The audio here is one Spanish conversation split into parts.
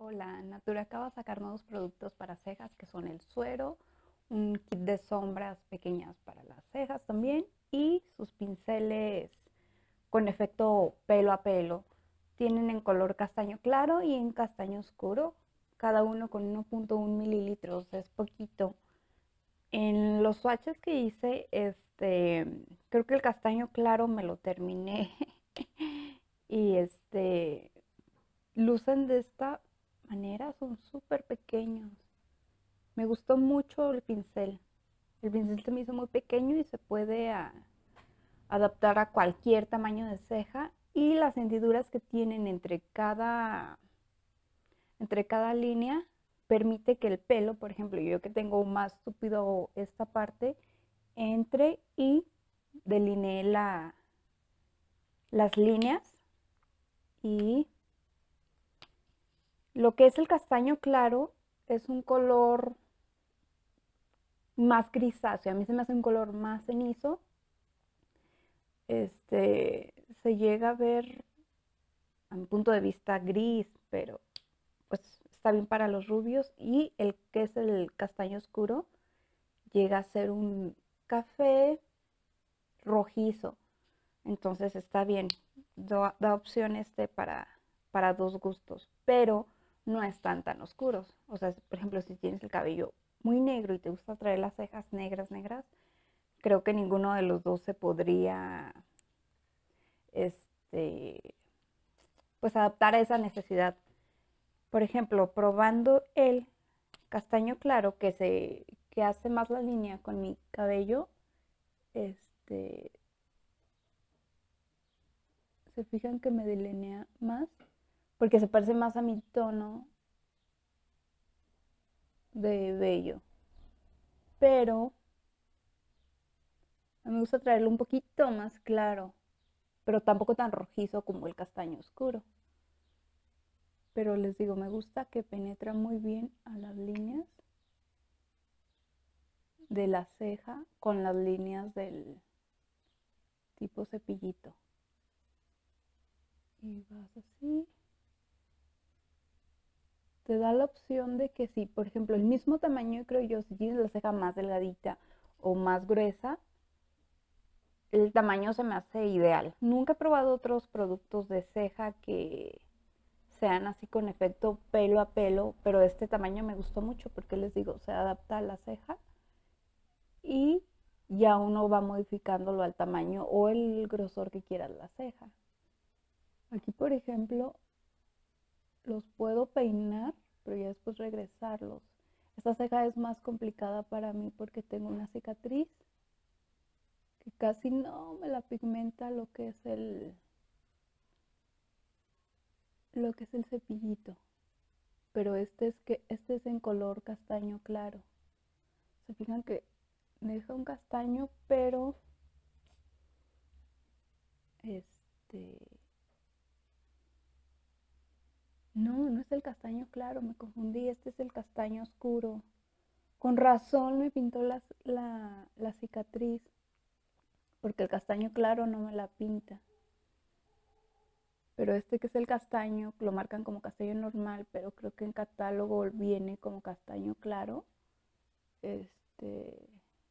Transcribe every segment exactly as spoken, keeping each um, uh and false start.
Hola, Natura acaba de sacar nuevos productos para cejas que son el suero, un kit de sombras pequeñas para las cejas también y sus pinceles con efecto pelo a pelo. Tienen en color castaño claro y en castaño oscuro, cada uno con uno punto uno mililitros, es poquito. En los swatches que hice, este, creo que el castaño claro me lo terminé y este, lucen de esta manera, son súper pequeños. Me gustó mucho el pincel. El pincel se me hizo muy pequeño y se puede a, adaptar a cualquier tamaño de ceja. Y las hendiduras que tienen entre cada, entre cada línea permite que el pelo, por ejemplo, yo que tengo más tupido esta parte, entre y delinee la, las líneas. Y lo que es el castaño claro es un color más grisáceo. A mí se me hace un color más cenizo. Este, se llega a ver a mi punto de vista gris, pero pues está bien para los rubios. Y el que es el castaño oscuro llega a ser un café rojizo. Entonces está bien, da, da opción este para, para dos gustos, pero no están tan oscuros. O sea, por ejemplo, si tienes el cabello muy negro y te gusta traer las cejas negras, negras, creo que ninguno de los dos se podría este, pues adaptar a esa necesidad. Por ejemplo, probando el castaño claro que se que hace más la línea con mi cabello, este, se fijan que me delinea más porque se parece más a mi tono de vello. Pero a mí me gusta traerlo un poquito más claro, pero tampoco tan rojizo como el castaño oscuro. Pero les digo, me gusta que penetra muy bien a las líneas de la ceja con las líneas del tipo cepillito. Y vas así. Te da la opción de que si, por ejemplo, el mismo tamaño, creo yo, si tienes la ceja más delgadita o más gruesa, el tamaño se me hace ideal. Nunca he probado otros productos de ceja que sean así con efecto pelo a pelo, pero este tamaño me gustó mucho porque les digo, se adapta a la ceja y ya uno va modificándolo al tamaño o el grosor que quiera la ceja. Aquí, por ejemplo, los puedo peinar, pero ya después regresarlos. Esta ceja es más complicada para mí porque tengo una cicatriz que casi no me la pigmenta lo que es el lo que es el cepillito, pero este es que este es en color castaño claro. Se fijan que deja un castaño, pero este no, no es el castaño claro, me confundí, este es el castaño oscuro. Con razón me pintó la, la, la cicatriz, porque el castaño claro no me la pinta. Pero este que es el castaño, lo marcan como castaño normal, pero creo que en catálogo viene como castaño claro. Este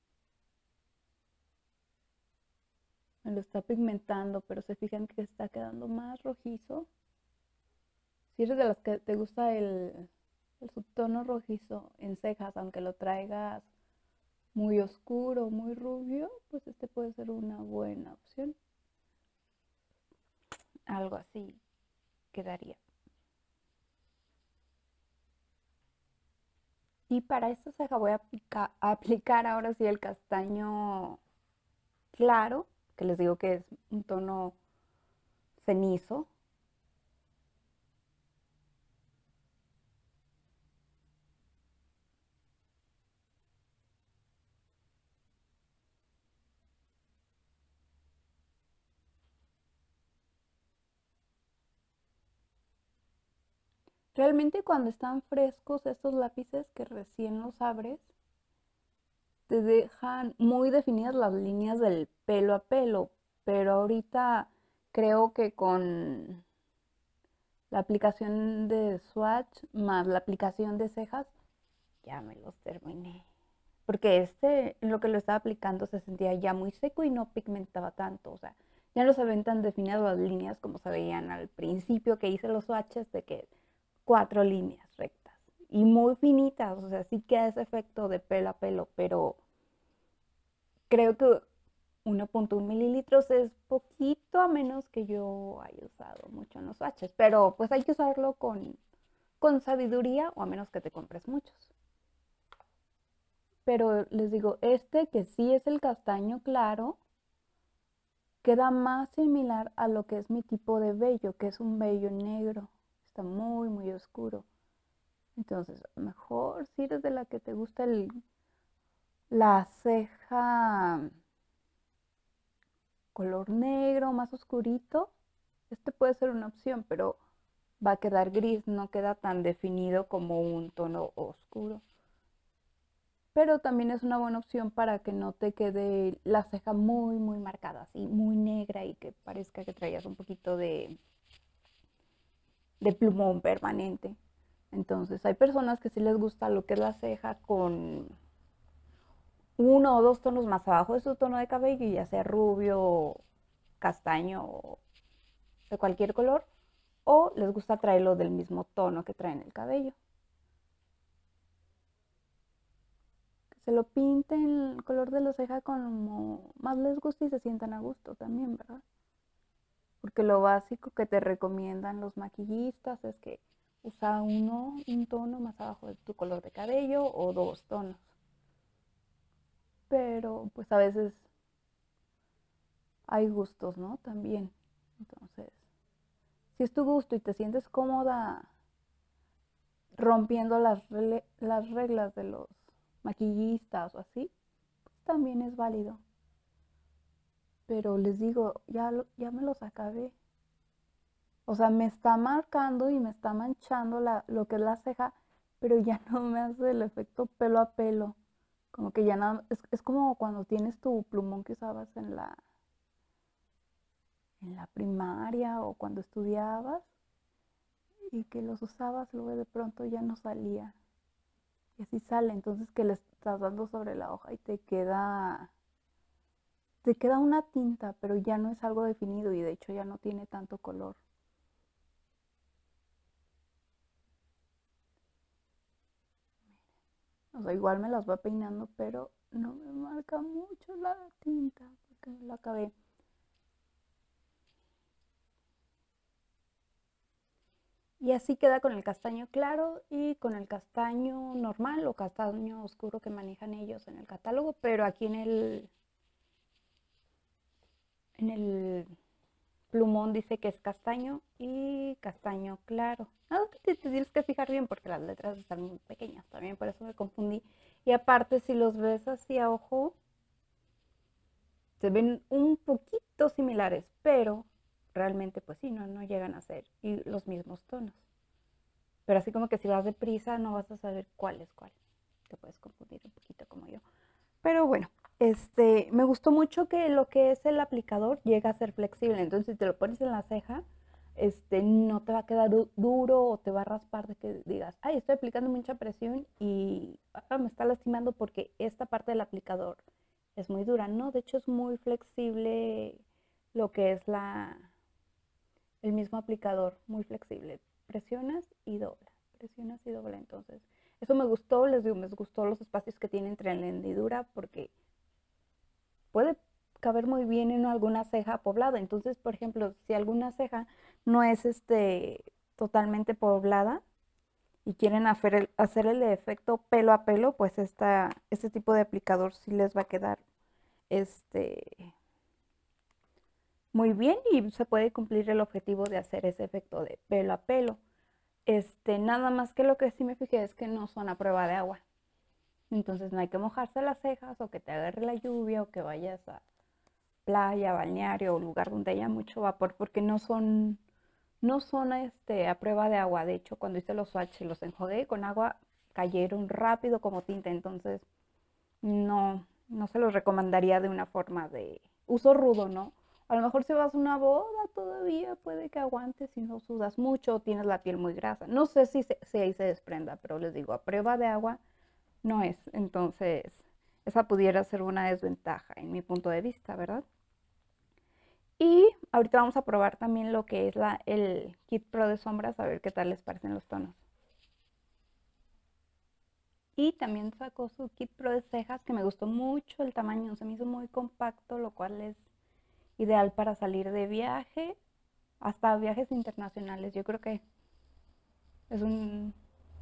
me lo está pigmentando, pero se fijan que está quedando más rojizo. Si eres de las que te gusta el, el subtono rojizo en cejas, aunque lo traigas muy oscuro, muy rubio, pues este puede ser una buena opción. Algo así quedaría. Y para esta ceja voy a aplicar, a aplicar ahora sí el castaño claro, que les digo que es un tono cenizo. Realmente cuando están frescos estos lápices que recién los abres, te dejan muy definidas las líneas del pelo a pelo, pero ahorita creo que con la aplicación de swatch más la aplicación de cejas, ya me los terminé. Porque este, en lo que lo estaba aplicando, se sentía ya muy seco y no pigmentaba tanto. O sea, ya no se ven tan definidas las líneas como se veían al principio que hice los swatches, de que cuatro líneas rectas y muy finitas. O sea, sí queda ese efecto de pelo a pelo, pero creo que uno punto uno mililitros es poquito, a menos que yo haya usado mucho en los swatches. Pero pues hay que usarlo con, con sabiduría, o a menos que te compres muchos. Pero les digo, este que sí es el castaño claro, queda más similar a lo que es mi tipo de vello, que es un vello negro. Está muy, muy oscuro. Entonces, mejor si eres de la que te gusta el, la ceja color negro, más oscurito, este puede ser una opción, pero va a quedar gris, no queda tan definido como un tono oscuro. Pero también es una buena opción para que no te quede la ceja muy, muy marcada, así, muy negra, y que parezca que traías un poquito de, de plumón permanente. Entonces, hay personas que sí les gusta lo que es la ceja con uno o dos tonos más abajo de su tono de cabello, ya sea rubio, castaño o de cualquier color, o les gusta traerlo del mismo tono que traen el cabello. Se lo pinten el color de la ceja como más les guste y se sientan a gusto también, ¿verdad? Porque lo básico que te recomiendan los maquillistas es que usa uno, un tono más abajo de tu color de cabello, o dos tonos. Pero pues a veces hay gustos, ¿no? También. Entonces, si es tu gusto y te sientes cómoda rompiendo las, las reglas de los maquillistas o así, pues también es válido. Pero les digo, ya, ya me los acabé. O sea, me está marcando y me está manchando la, lo que es la ceja, pero ya no me hace el efecto pelo a pelo. Como que ya nada, es, es como cuando tienes tu plumón que usabas en la, en la primaria o cuando estudiabas, y que los usabas, luego de pronto ya no salía. Y así sale, entonces que le estás dando sobre la hoja y te queda, te queda una tinta, pero ya no es algo definido y de hecho ya no tiene tanto color. O sea, igual me las va peinando, pero no me marca mucho la tinta porque me la acabé. Y así queda con el castaño claro y con el castaño normal o castaño oscuro que manejan ellos en el catálogo, pero aquí en el, en el plumón dice que es castaño y castaño claro. Algo que te, te tienes que fijar bien porque las letras están muy pequeñas, también por eso me confundí. Y aparte, si los ves así a ojo, se ven un poquito similares, pero realmente pues sí, no, no llegan a ser y los mismos tonos. Pero así como que si vas deprisa no vas a saber cuál es cuál. Te puedes confundir un poquito como yo. Pero bueno, este, me gustó mucho que lo que es el aplicador llega a ser flexible. Entonces, si te lo pones en la ceja, este, no te va a quedar duro o te va a raspar de que digas, ay, estoy aplicando mucha presión y ah, me está lastimando porque esta parte del aplicador es muy dura. No, de hecho es muy flexible lo que es la, el mismo aplicador, muy flexible. Presionas y dobla, presionas y dobla. Entonces, eso me gustó, les digo, me gustó los espacios que tiene entre la hendidura porque puede caber muy bien en alguna ceja poblada. Entonces, por ejemplo, si alguna ceja no es este totalmente poblada y quieren hacer el, hacer el efecto pelo a pelo, pues esta, este tipo de aplicador sí les va a quedar este muy bien y se puede cumplir el objetivo de hacer ese efecto de pelo a pelo. Este, nada más que lo que sí me fijé es que no son a prueba de agua. Entonces no hay que mojarse las cejas o que te agarre la lluvia o que vayas a playa, balneario o lugar donde haya mucho vapor porque no son, no son este, a prueba de agua. De hecho, cuando hice los swatches y los enjuagué con agua, cayeron rápido como tinta. Entonces no, no se los recomendaría de una forma de uso rudo, ¿no? A lo mejor si vas a una boda todavía puede que aguantes si no sudas mucho o tienes la piel muy grasa. No sé si, se, si ahí se desprenda, pero les digo, a prueba de agua no es. Entonces, esa pudiera ser una desventaja en mi punto de vista, ¿verdad? Y ahorita vamos a probar también lo que es la, el Kit Pro de sombras, a ver qué tal les parecen los tonos. Y también sacó su Kit Pro de cejas, que me gustó mucho el tamaño, se me hizo muy compacto, lo cual es ideal para salir de viaje, hasta viajes internacionales. Yo creo que es un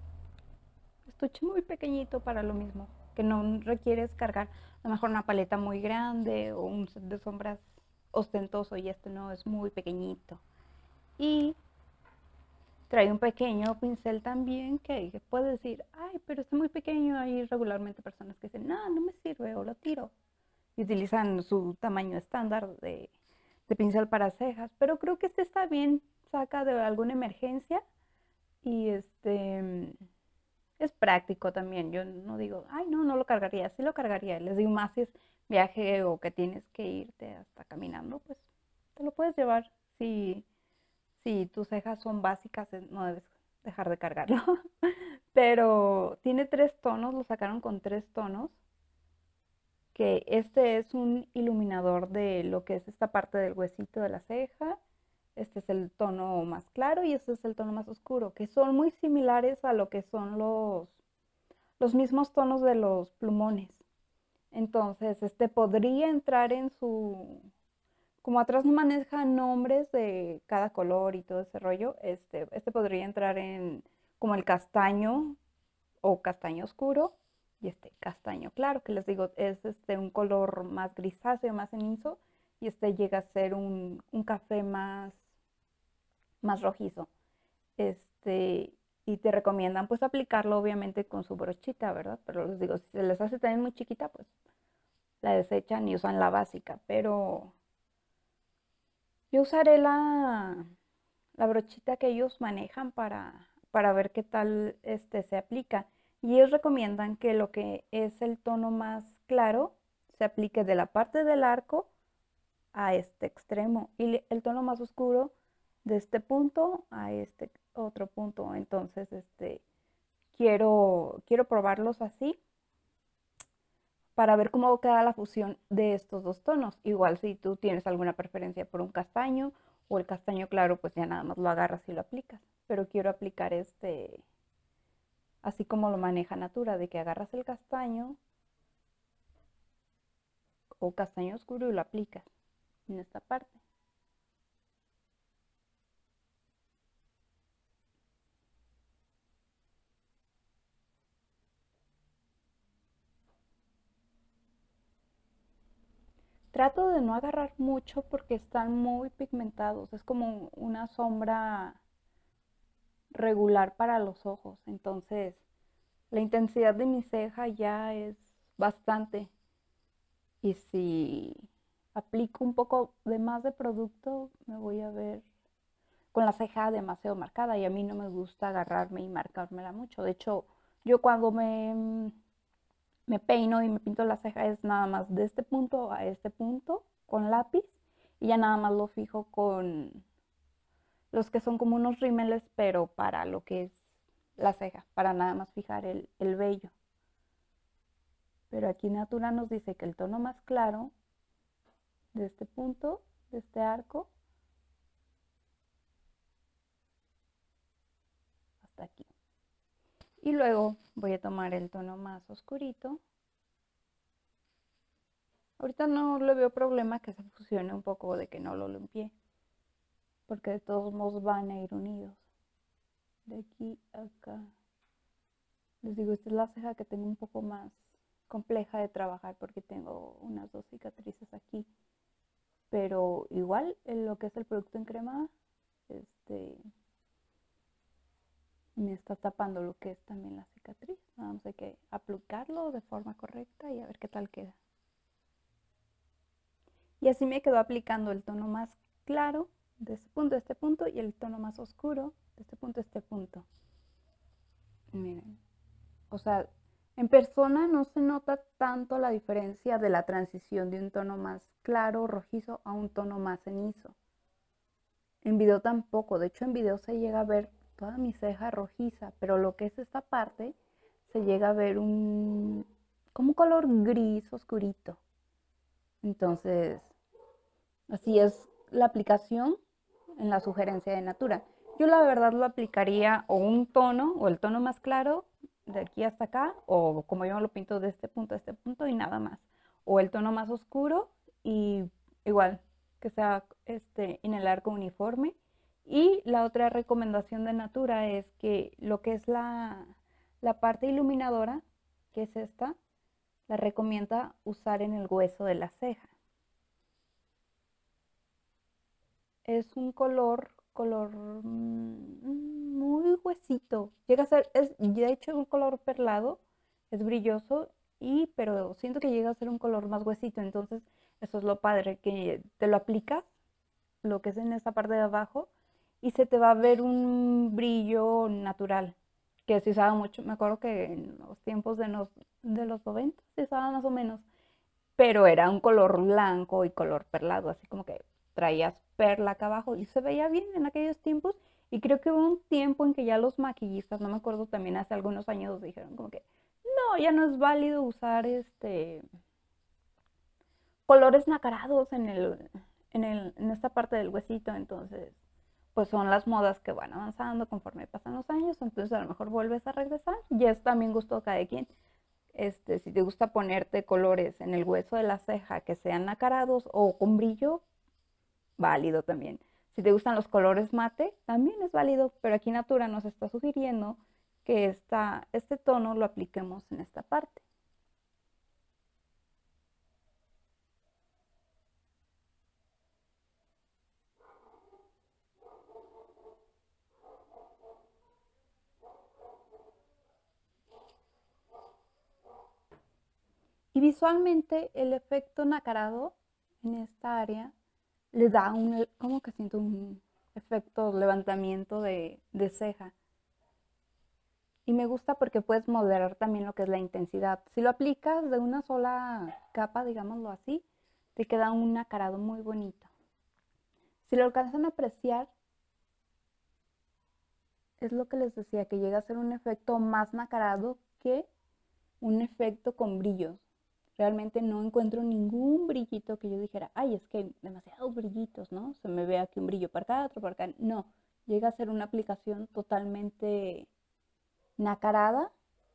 estuche muy pequeñito para lo mismo, que no requieres cargar a lo mejor una paleta muy grande o un set de sombras ostentoso, y este no, es muy pequeñito. Y trae un pequeño pincel también que puede decir, ay, pero está muy pequeño. Hay regularmente personas que dicen, no, no me sirve o lo tiro. Y utilizan su tamaño estándar de, de pincel para cejas. Pero creo que este está bien, saca de alguna emergencia y este es práctico también. Yo no digo, ay, no, no lo cargaría. Sí lo cargaría. Les digo más si es viaje o que tienes que irte hasta caminando, pues te lo puedes llevar. Si si tus cejas son básicas, no debes dejar de cargarlo. Pero tiene tres tonos, lo sacaron con tres tonos. Que este es un iluminador de lo que es esta parte del huesito de la ceja. Este es el tono más claro y este es el tono más oscuro, que son muy similares a lo que son los, los mismos tonos de los plumones. Entonces, este podría entrar en su, como atrás no maneja nombres de cada color y todo ese rollo, este, este podría entrar en como el castaño o castaño oscuro y este castaño claro, que les digo, es este un color más grisáceo, más cenizo, y este llega a ser un, un café más, más rojizo. Este, y te recomiendan pues aplicarlo obviamente con su brochita, ¿verdad? Pero les digo, si se les hace también muy chiquita, pues la desechan y usan la básica, pero yo usaré la, la brochita que ellos manejan para, para ver qué tal este, se aplica. Y ellos recomiendan que lo que es el tono más claro se aplique de la parte del arco a este extremo y el tono más oscuro de este punto a este otro punto. Entonces, este, quiero, quiero probarlos así para ver cómo queda la fusión de estos dos tonos. Igual si tú tienes alguna preferencia por un castaño o el castaño claro, pues ya nada más lo agarras y lo aplicas. Pero quiero aplicar este, así como lo maneja Natura, de que agarras el castaño o castaño oscuro y lo aplicas en esta parte. Trato de no agarrar mucho porque están muy pigmentados. Es como una sombra regular para los ojos. Entonces, la intensidad de mi ceja ya es bastante. Y si aplico un poco de más de producto, me voy a ver con la ceja demasiado marcada y a mí no me gusta agarrarme y marcármela mucho. De hecho, yo cuando me, me peino y me pinto la ceja es nada más de este punto a este punto con lápiz y ya nada más lo fijo con los que son como unos rímeles, pero para lo que es la ceja, para nada más fijar el, el vello. Pero aquí Natura nos dice que el tono más claro de este punto, de este arco, hasta aquí. Y luego voy a tomar el tono más oscurito. Ahorita no le veo problema que se fusione un poco de que no lo limpié, porque de todos modos van a ir unidos. De aquí a acá. Les digo, esta es la ceja que tengo un poco más compleja de trabajar porque tengo unas dos cicatrices aquí. Pero igual en lo que es el producto en crema, este, me está tapando lo que es también la cicatriz. Nada más hay que aplicarlo de forma correcta y a ver qué tal queda. Y así me quedo aplicando el tono más claro de este punto a este punto y el tono más oscuro de este punto a este punto. Miren, o sea, En persona no se nota tanto la diferencia de la transición de un tono más claro, rojizo, a un tono más cenizo. En video tampoco, de hecho en video se llega a ver toda mi ceja rojiza, pero lo que es esta parte se llega a ver un como un color gris oscurito. Entonces, así es la aplicación en la sugerencia de Natura. Yo la verdad lo aplicaría o un tono o el tono más claro de aquí hasta acá, o como yo lo pinto de este punto a este punto y nada más, o el tono más oscuro y igual que sea este en el arco uniforme. Y la otra recomendación de Natura es que lo que es la, la parte iluminadora, que es esta, la recomienda usar en el hueso de la ceja. Es un color, color mm, muy huesito. Llega a ser, es, de hecho es un color perlado, es brilloso, y, pero siento que llega a ser un color más huesito. Entonces, eso es lo padre, que te lo aplicas, lo que es en esta parte de abajo, y se te va a ver un brillo natural, que se usaba mucho. Me acuerdo que en los tiempos de los, de los noventa se usaba más o menos, pero era un color blanco y color perlado, así como que traías perla acá abajo y se veía bien en aquellos tiempos. Y creo que hubo un tiempo en que ya los maquillistas, no me acuerdo, también hace algunos años dijeron como que no, ya no es válido usar este colores nacarados en el, en el, en esta parte del huesito. Entonces, pues son las modas que van avanzando conforme pasan los años. Entonces a lo mejor vuelves a regresar. Ya es también gusto de cada quien. Este, si te gusta ponerte colores en el hueso de la ceja que sean nacarados o con brillo, válido también. Si te gustan los colores mate, también es válido, pero aquí Natura nos está sugiriendo que esta, este tono lo apliquemos en esta parte. Y visualmente el efecto nacarado en esta área le da un, como que siento un efecto levantamiento de, de ceja. Y me gusta porque puedes moderar también lo que es la intensidad. Si lo aplicas de una sola capa, digámoslo así, te queda un nacarado muy bonito. Si lo alcanzan a apreciar, es lo que les decía, que llega a ser un efecto más nacarado que un efecto con brillos. Realmente no encuentro ningún brillito que yo dijera, ay, es que hay demasiados brillitos, ¿no? Se me ve aquí un brillo para acá, otro para acá. No, llega a ser una aplicación totalmente nacarada,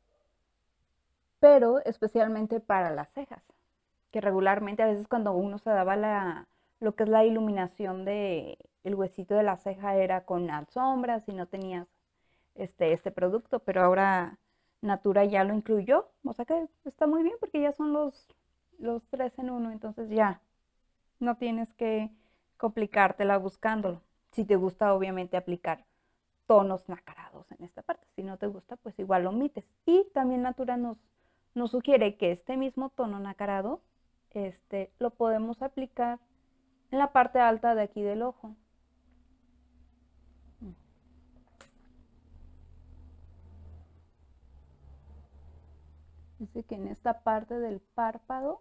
pero especialmente para las cejas, que regularmente a veces cuando uno se daba la, lo que es la iluminación de el huesito de la ceja era con alfombras y no tenías este, este producto, pero ahora Natura ya lo incluyó, o sea que está muy bien porque ya son los, los tres en uno. Entonces ya no tienes que complicártela buscándolo. Si te gusta, obviamente, aplicar tonos nacarados en esta parte. Si no te gusta, pues igual lo omites. Y también Natura nos, nos sugiere que este mismo tono nacarado este, lo podemos aplicar en la parte alta de aquí del ojo. Dice que en esta parte del párpado,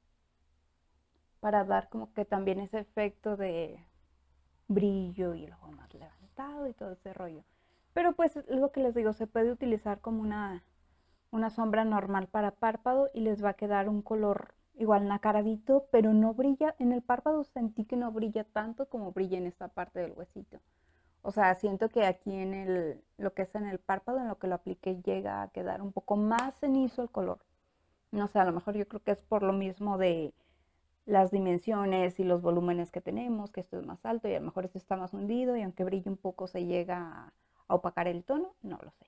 para dar como que también ese efecto de brillo y el ojo más levantado y todo ese rollo. Pero pues lo que les digo, se puede utilizar como una, una sombra normal para párpado y les va a quedar un color igual nacaradito, pero no brilla. En el párpado sentí que no brilla tanto como brilla en esta parte del huesito. O sea, siento que aquí en el, lo que es en el párpado, en lo que lo apliqué, llega a quedar un poco más cenizo el color. No sé, a lo mejor yo creo que es por lo mismo de las dimensiones y los volúmenes que tenemos, que esto es más alto y a lo mejor esto está más hundido y aunque brille un poco se llega a, a opacar el tono, no lo sé.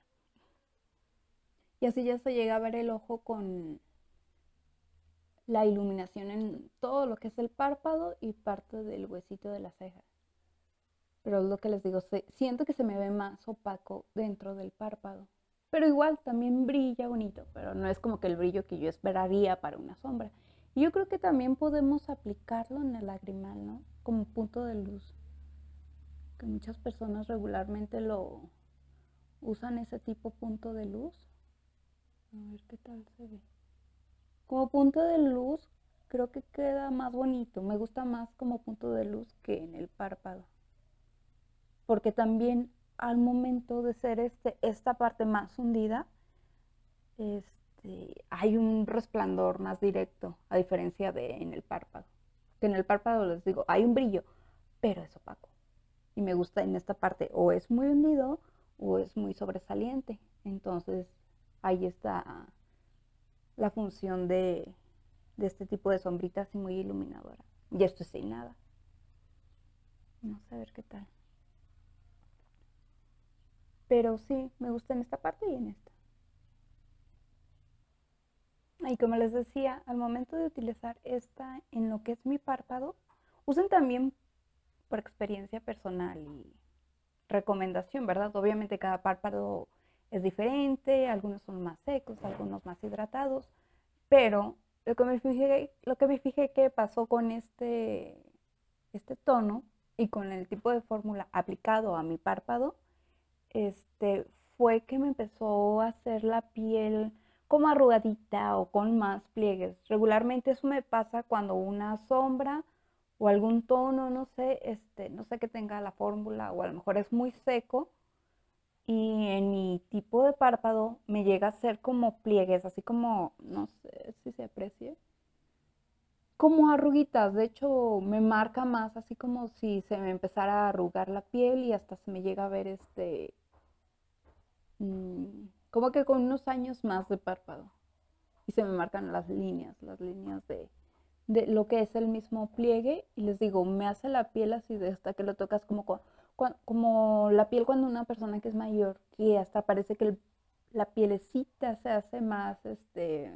Y así ya se llega a ver el ojo con la iluminación en todo lo que es el párpado y parte del huesito de la ceja. Pero es lo que les digo, se, siento que se me ve más opaco dentro del párpado. Pero igual también brilla bonito, pero no es como que el brillo que yo esperaría para una sombra. Y yo creo que también podemos aplicarlo en el lagrimal, ¿no? Como punto de luz. Que muchas personas regularmente lo usan ese tipo punto de luz. A ver qué tal se ve. Como punto de luz, creo que queda más bonito. Me gusta más como punto de luz que en el párpado. Porque también al momento de ser este, esta parte más hundida, este, hay un resplandor más directo, a diferencia de en el párpado. Que en el párpado les digo, hay un brillo, pero es opaco. Y me gusta en esta parte, o es muy hundido o es muy sobresaliente. Entonces, ahí está la función de, de este tipo de sombritas y muy iluminadora. Y esto es sin nada. Vamos a ver qué tal. Pero sí, me gusta en esta parte y en esta. Y como les decía, al momento de utilizar esta en lo que es mi párpado, usen también por experiencia personal y recomendación, ¿verdad? Obviamente cada párpado es diferente, algunos son más secos, algunos más hidratados, pero lo que me fijé, lo que me fijé que pasó con este, este tono y con el tipo de fórmula aplicado a mi párpado, este, fue que me empezó a hacer la piel como arrugadita o con más pliegues. Regularmente eso me pasa cuando una sombra o algún tono, no sé, este, no sé que tenga la fórmula o a lo mejor es muy seco y en mi tipo de párpado me llega a ser como pliegues, así como, no sé si se aprecie, como arruguitas. De hecho, me marca más, así como si se me empezara a arrugar la piel y hasta se me llega a ver este mm, como que con unos años más de párpado. Y se me marcan las líneas, las líneas de, de lo que es el mismo pliegue. Y les digo, me hace la piel así de hasta que lo tocas como, como la piel cuando una persona que es mayor, que hasta parece que el, la pielecita se hace más, este,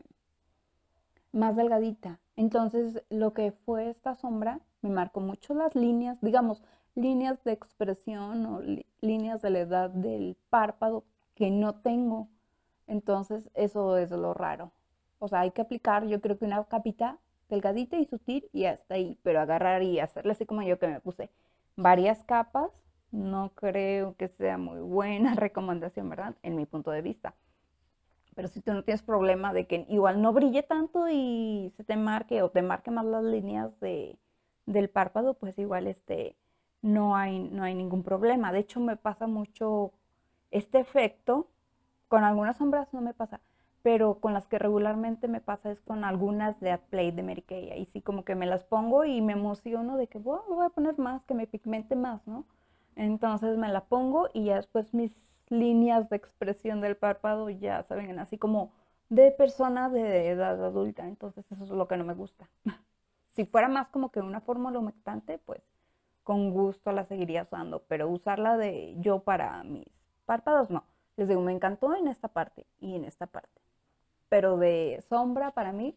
más delgadita. Entonces, lo que fue esta sombra me marcó mucho las líneas, digamos, líneas de expresión o líneas de la edad del párpado que no tengo. Entonces, eso es lo raro. O sea, hay que aplicar, yo creo que una capita delgadita y sutil y hasta ahí, pero agarrar y hacerle así como yo que me puse varias capas, no creo que sea muy buena recomendación, ¿verdad? En mi punto de vista. Pero si tú no tienes problema de que igual no brille tanto y se te marque o te marque más las líneas de, del párpado, pues igual este, no hay, no hay ningún problema. De hecho, me pasa mucho este efecto. Con algunas sombras no me pasa, pero con las que regularmente me pasa es con algunas de Outplay de Mary Kay. Ahí sí como que me las pongo y me emociono de que wow, voy a poner más, que me pigmente más, ¿no? Entonces me la pongo y ya después mis líneas de expresión del párpado ya saben, así como de persona de edad adulta. Entonces eso es lo que no me gusta. Si fuera más como que una fórmula humectante, pues con gusto la seguiría usando, pero usarla de yo para mis párpados no. Les digo, me encantó en esta parte y en esta parte. Pero de sombra para mí,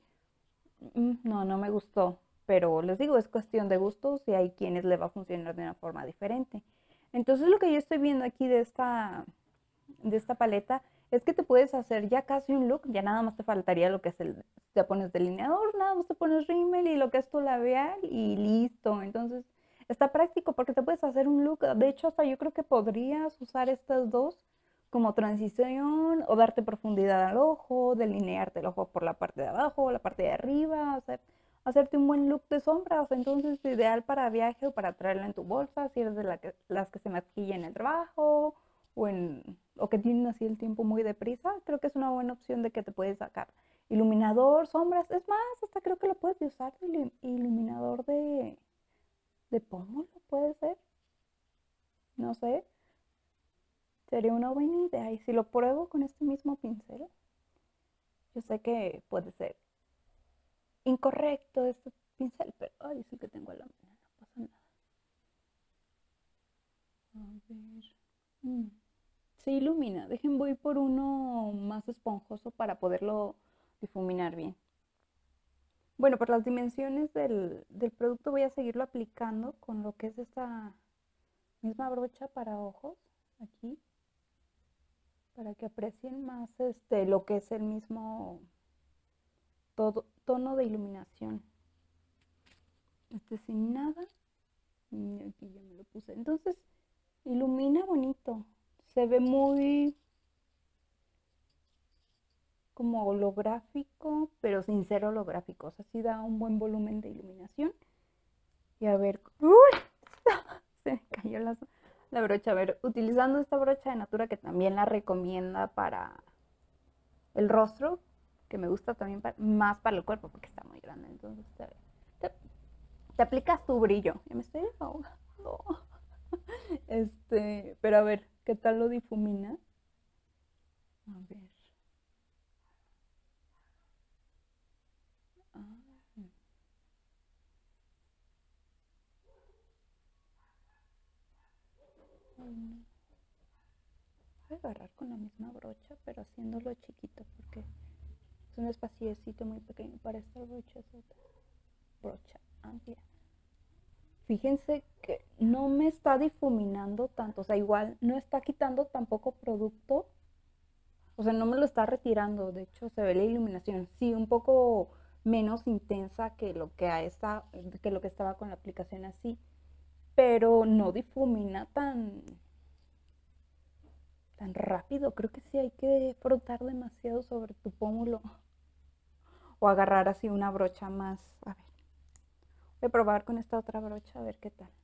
mm, no, no me gustó. Pero les digo, es cuestión de gustos y hay quienes le va a funcionar de una forma diferente. Entonces lo que yo estoy viendo aquí de esta, de esta paleta es que te puedes hacer ya casi un look, ya nada más te faltaría lo que es el, te pones delineador, nada más te pones rímel y lo que es tu labial y listo. Entonces está práctico porque te puedes hacer un look. De hecho, hasta yo creo que podrías usar estas dos como transición o darte profundidad al ojo, delinearte el ojo por la parte de abajo o la parte de arriba, hacer, hacerte un buen look de sombras. Entonces, ideal para viaje o para traerla en tu bolsa, si eres de la que, las que se maquilla en el trabajo o, en, o que tienen así el tiempo muy deprisa, creo que es una buena opción de que te puedes sacar iluminador, sombras. Es más, hasta creo que lo puedes usar, el iluminador de, de pómulo, puede ser, no sé. Sería una buena idea. Y si lo pruebo con este mismo pincel, yo sé que puede ser incorrecto este pincel, pero ay, sí que tengo la mano, no pasa nada. A ver. Mm, se ilumina. Dejen, voy por uno más esponjoso para poderlo difuminar bien. Bueno, por las dimensiones del, del producto voy a seguirlo aplicando con lo que es esta misma brocha para ojos, aquí, para que aprecien más este, lo que es el mismo todo, tono de iluminación. Este sin nada. Y aquí ya me lo puse. Entonces, ilumina bonito. Se ve muy, como holográfico, pero sin ser holográfico. O sea, sí da un buen volumen de iluminación. Y a ver, ¡uy! Se me cayó la, la brocha. A ver, utilizando esta brocha de Natura que también la recomienda para el rostro, que me gusta también para, más para el cuerpo porque está muy grande. Entonces, te, te, te aplicas tu brillo. Ya me estoy ahogando. Este, pero a ver, ¿qué tal lo difumina? A ver. Ah, no. Voy a agarrar con la misma brocha, pero haciéndolo chiquito porque es un espaciecito muy pequeño para esta brocha. Es otra brocha amplia. Fíjense que no me está difuminando tanto, o sea, igual no está quitando tampoco producto, o sea, no me lo está retirando, de hecho se ve la iluminación, sí, un poco menos intensa que lo que, a esta, que, lo que estaba con la aplicación así, pero no difumina tan, tan rápido, creo que sí hay que frotar demasiado sobre tu pómulo o agarrar así una brocha más, a ver, voy a probar con esta otra brocha a ver qué tal.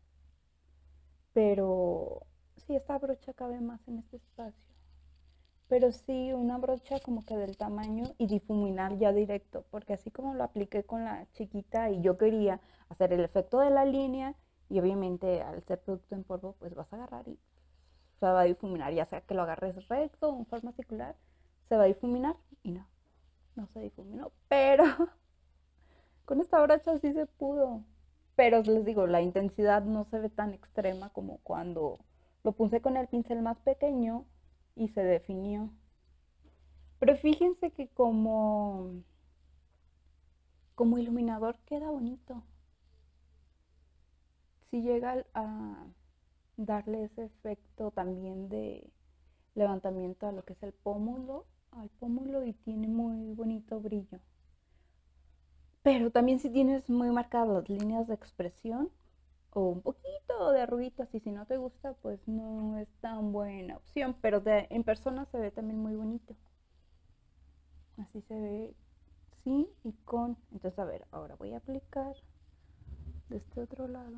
Pero sí, esta brocha cabe más en este espacio. Pero sí, una brocha como que del tamaño y difuminar ya directo, porque así como lo apliqué con la chiquita y yo quería hacer el efecto de la línea y obviamente al ser producto en polvo pues vas a agarrar y se va a difuminar, ya sea que lo agarres recto o en forma circular, se va a difuminar y no, no se difuminó, pero con esta brocha sí se pudo. Pero les digo, la intensidad no se ve tan extrema como cuando lo puse con el pincel más pequeño y se definió. Pero fíjense que como, como iluminador queda bonito. Si llega a darle ese efecto también de levantamiento a lo que es el pómulo, al pómulo y tiene muy bonito brillo. Pero también si tienes muy marcadas las líneas de expresión o un poquito de arruguitas y si no te gusta pues no es tan buena opción, pero de, en persona se ve también muy bonito. Así se ve sin y con. Entonces a ver, ahora voy a aplicar de este otro lado.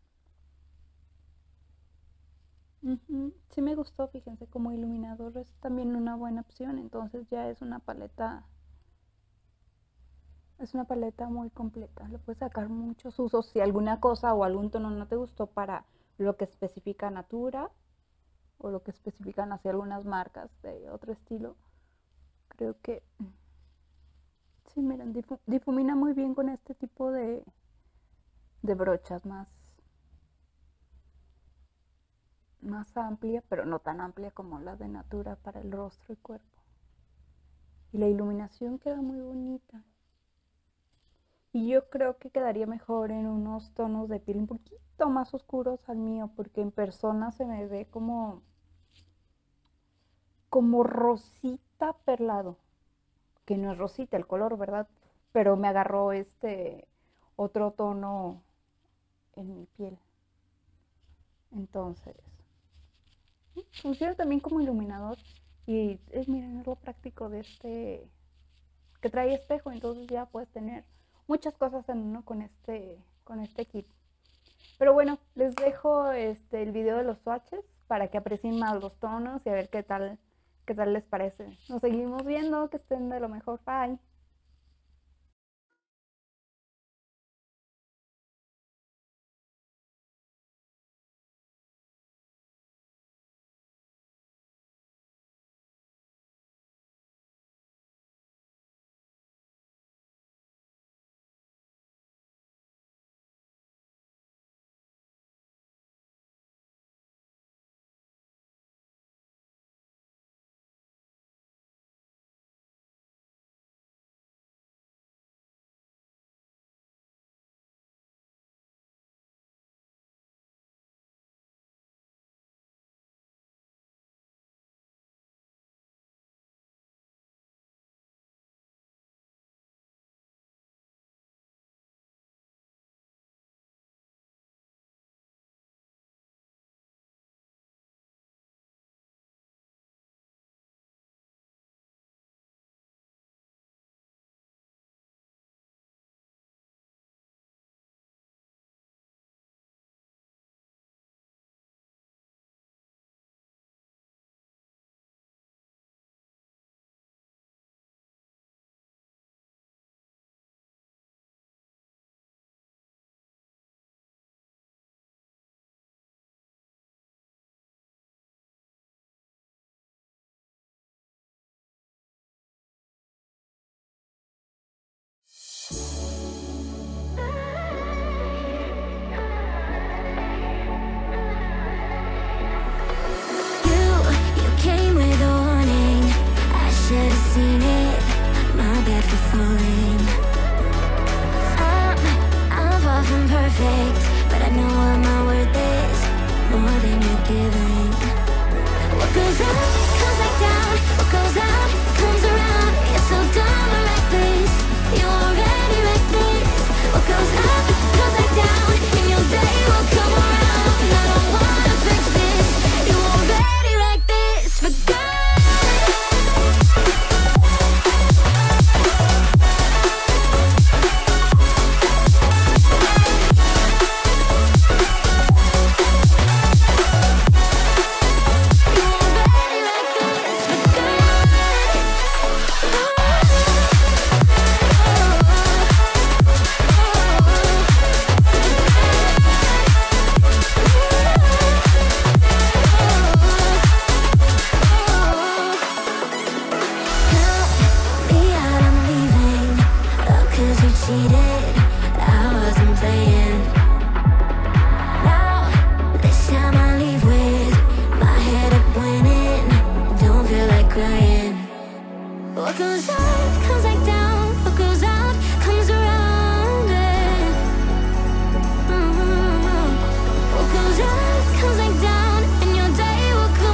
Uh-huh. Sí me gustó, fíjense, como iluminador es también una buena opción, entonces ya es una paleta, es una paleta muy completa, le puedes sacar muchos usos, si alguna cosa o algún tono no te gustó para lo que especifica Natura o lo que especifican hacia algunas marcas de otro estilo, creo que sí, miren, difu difumina muy bien con este tipo de, de brochas más, más amplia, pero no tan amplia como la de Natura para el rostro y cuerpo. Y la iluminación queda muy bonita. Y yo creo que quedaría mejor en unos tonos de piel un poquito más oscuros al mío, porque en persona se me ve como, como rosita perlado, que no es rosita el color, ¿verdad? Pero me agarró este otro tono en mi piel. Entonces, funciona también como iluminador y es, miren, es lo práctico de este, que trae espejo, entonces ya puedes tener muchas cosas en uno con este, con este kit. Pero bueno, les dejo este, el video de los swatches para que aprecien más los tonos y a ver qué tal, qué tal les parece. Nos seguimos viendo, que estén de lo mejor. Bye. cheated, I wasn't playing. Now, this time I leave with my head up winning. Don't feel like crying. What goes up, comes back down. What goes out, comes around, yeah. Mm-hmm. What goes up, comes back down, and your day will come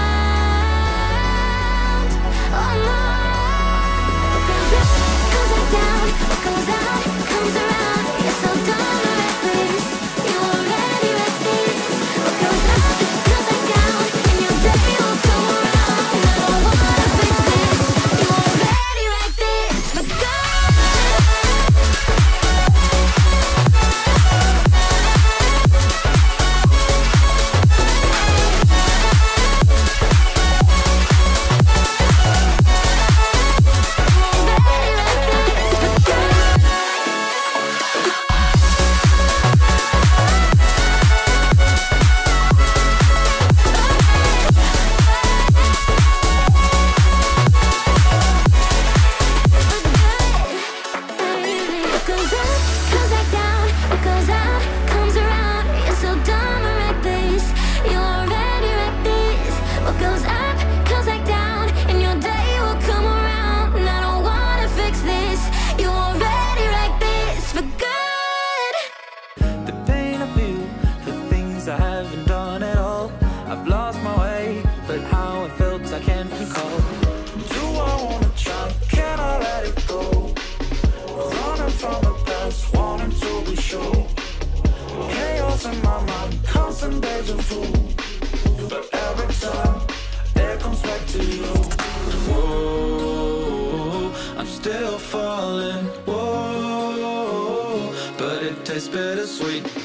around. Oh no. What goes up, comes back down. What goes out, comes around. You're so dumb and reckless. You already wrecked this. What goes up, comes back down, and your day will come around. I don't wanna fix this. You already wrecked this. But go. What goes up, comes back down. What goes out, comes around. You're so dumb and reckless. You already wrecked this. What goes up, comes back down, and your day will come around. And I don't wanna fix this. You already wrecked this for good. The pain I feel for things I haven't done at all. I've lost my way, but how it felt I can't recall. Do I wanna try? Can I let it go? Running from the past, wanting to be sure. Chaos in my mind, constant deja vu. But every time, it comes back to you. Whoa, I'm still falling. Whoa, but it tastes bittersweet.